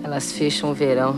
Elas fecham o verão.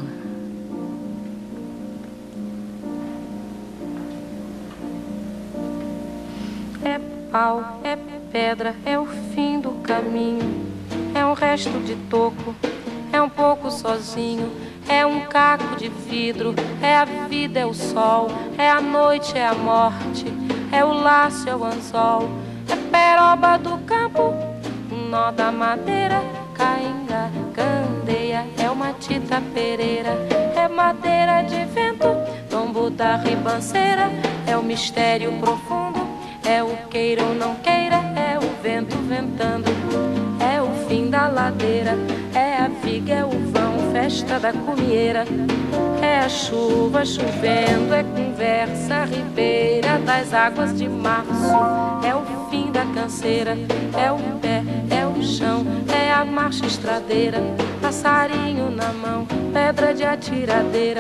É pau, é pedra, é o fim do caminho. É um resto de toco, é um pouco sozinho. É um caco de vidro, é a vida, é o sol. É a noite, é a morte, é o laço, é o anzol. É peroba do campo, um nó da madeira. Cainga, candeia, é uma tita pereira. É madeira de vento, tombo da ribanceira. É o mistério profundo, é o queira ou não queira. É o vento ventando, é o fim da ladeira. É a viga, é o vão, festa da cumieira. É a chuva chovendo, é conversa ribeira das águas de março. É o fim da canseira, é o pé, é o chão. É a marcha estradeira, passarinho na mão, pedra de atiradeira.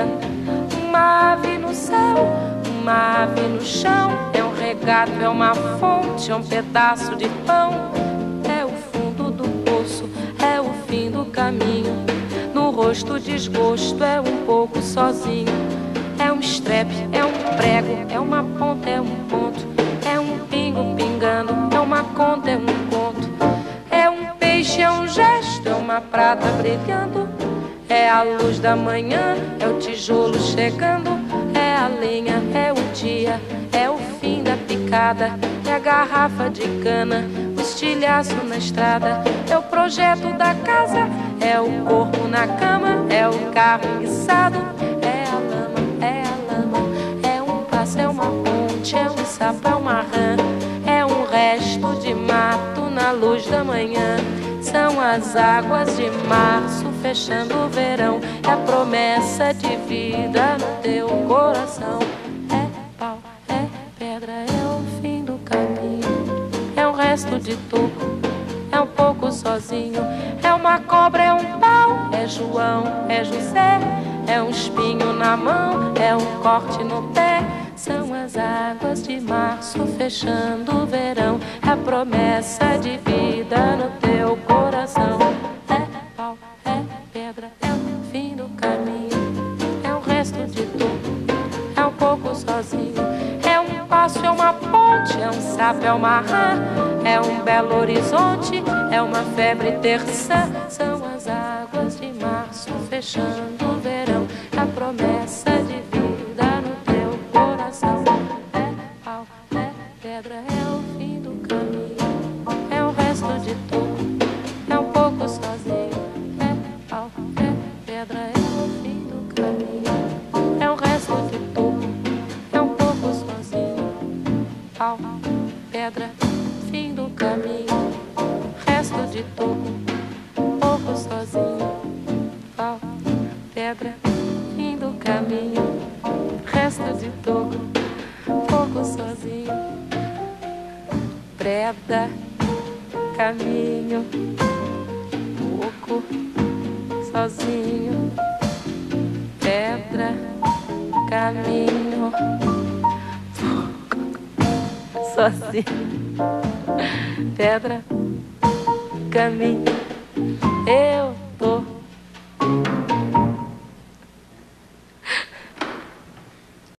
Uma ave no céu, uma ave no chão. É um regato, é uma fonte, é um pedaço de pão. É o fundo do poço, é o fim do caminho. No rosto desgosto, é um pouco sozinho. É um estrepe, é um prego, é uma ponta, é um ponto. É um pingo pingando, é uma conta, é um conto. É um peixe, é um gesto, é uma prata brilhando. É a luz da manhã, é o tijolo chegando. É a lenha, é o dia, é o fim da picada. É a garrafa de cana, o estilhaço na estrada. É o projeto da casa, é o corpo na cama. É o carro enguiçado, é a lama, é a lama. É um passo, é uma ponte, é um sapo, é uma rã. É um resto de mato na luz da manhã. São as águas de março fechando o verão. É a promessa de vida no teu coração. É pau, é pedra, é o fim do caminho. É um resto de toco, é um pouco sozinho. É uma cobra, é um pau, é João, é José. É um espinho na mão, é um corte no pé. São as águas de março fechando o verão. É a promessa de vida no teu coração. É pau, é pedra, é o fim do caminho. É um resto de tudo, é um pouco sozinho. É um passo, é uma ponte, é um sapo, é uma rã. É um belo horizonte, é uma febre terça. São as águas de março fechando o verão. É a promessa de vida no teu coração. É pau, é pedra, é o fim do caminho. É o resto de tudo, é um pouco sozinho. É pau, é pedra, é o fim do caminho. É o resto de tudo, é um pouco sozinho. Pau, pedra, fim do caminho. Resto de tudo, pouco sozinho. Pau, pedra, fim do caminho. Resto de tudo, pouco sozinho. Preda, caminho, pouco sozinho. Pedra, caminho, pouco sozinho. Pedra, caminho, eu